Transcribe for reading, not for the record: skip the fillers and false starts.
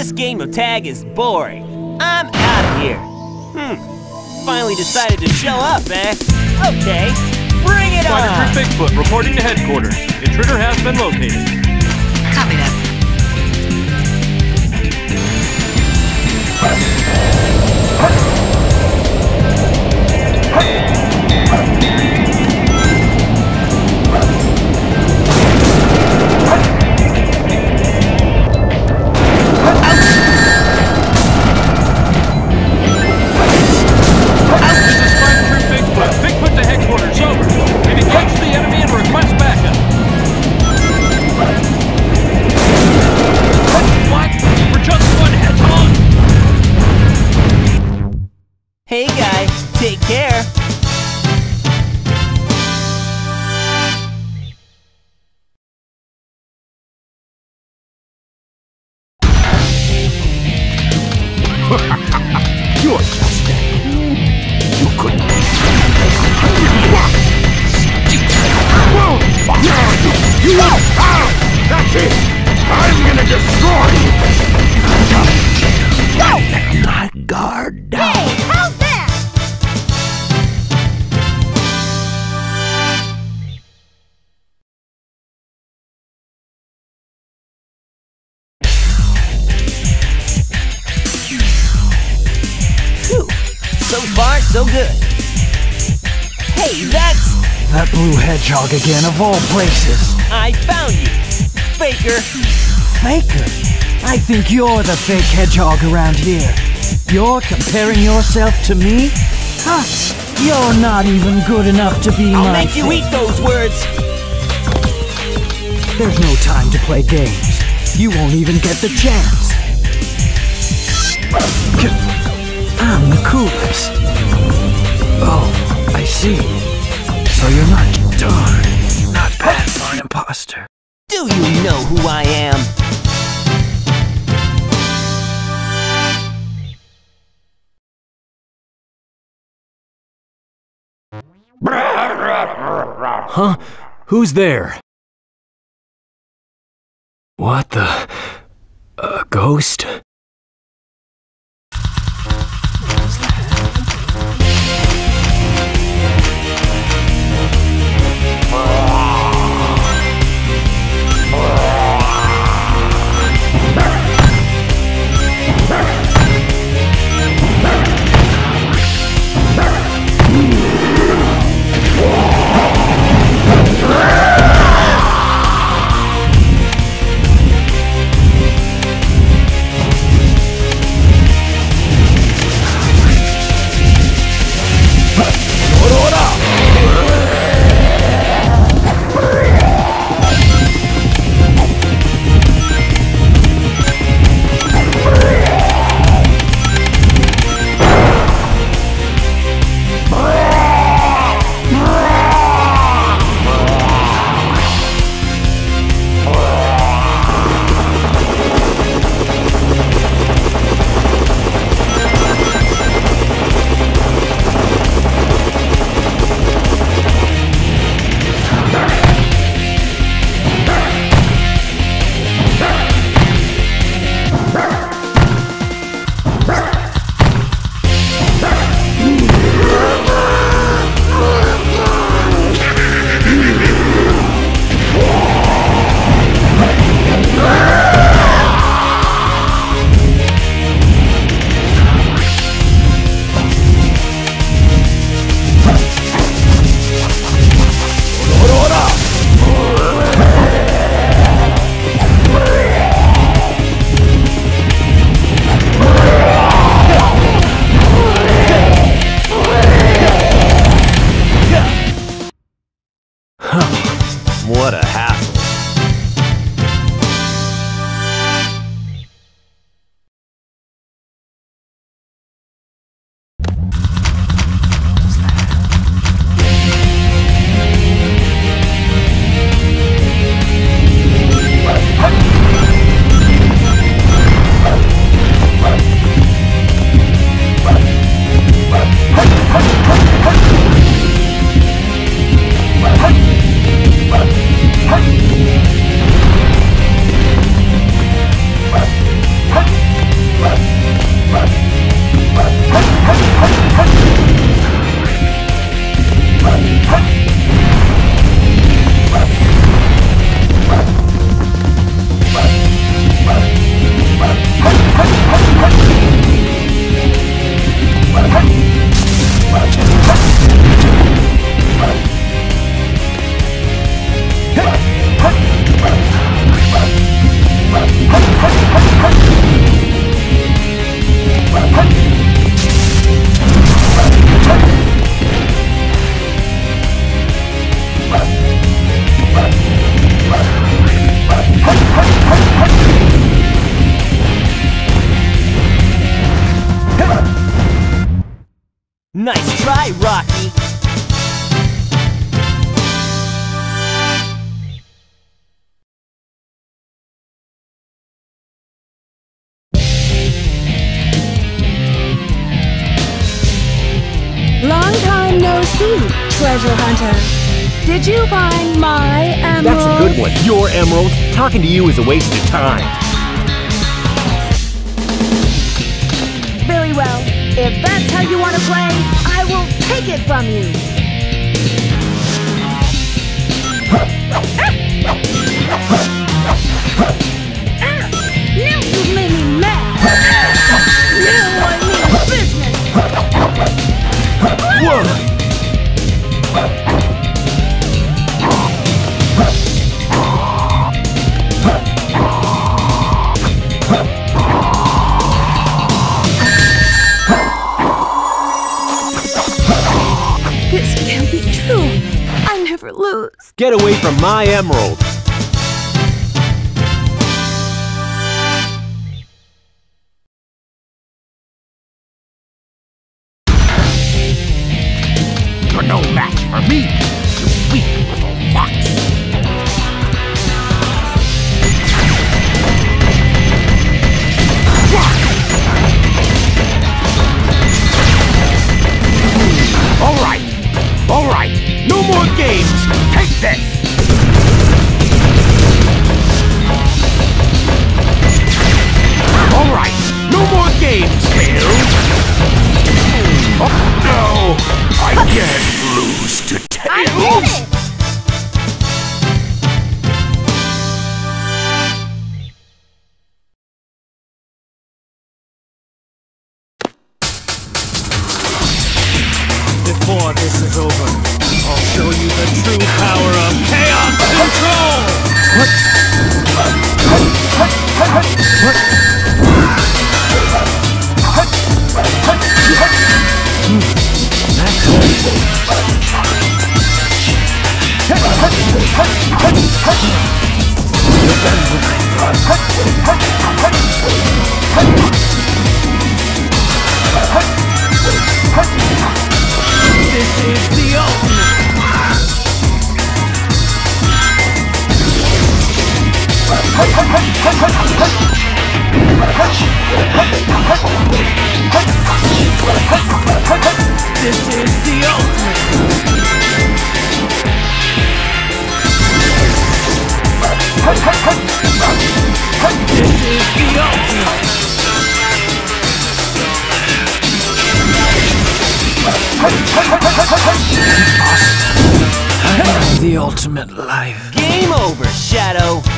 This game of tag is boring. I'm out of here. Finally decided to show up, eh? Okay, bring it on! Spider Troop Bigfoot reporting to headquarters. Intruder has been located. Copy that. Bigfoot to headquarters, over. We've engaged the enemy and request backup. What? We're just one hedgehog? Hey guys, take care. You're just that. You couldn't. That's it! I'm gonna destroy you! Let my guard down! Hey, how's that? Phew. So far, so good. Hey, that's... That blue hedgehog again, of all places. I found you, Faker. Faker? I think you're the fake hedgehog around here. You're comparing yourself to me? Huh? You're not even good enough to be I'll my make you fake. eat those words. There's no time to play games. You won't even get the chance. I'm the coolest. Oh, I see. So you're not bad for an imposter. Do you know who I am? Huh? Who's there? What the... A ghost? Rocky. Long time no see, treasure hunter. Did you find my emerald? That's a good one. Your emerald. Talking to you is a waste of time. Very well. If that's how you want to play, I will take it from you. Now you made me mad. Now I mean business. Whoa! This can't be true. I never lose. Get away from my emerald. You're no match for me, you weak little fox. All right, no more games. Take this. All right, no more games, Bill. Oh no, I can't lose to I did Tails. it! Before this is over, I'll show you the true power of chaos control! This is the ultimate! This is the ultimate! This is the ultimate! I know the ultimate life. Game over, Shadow.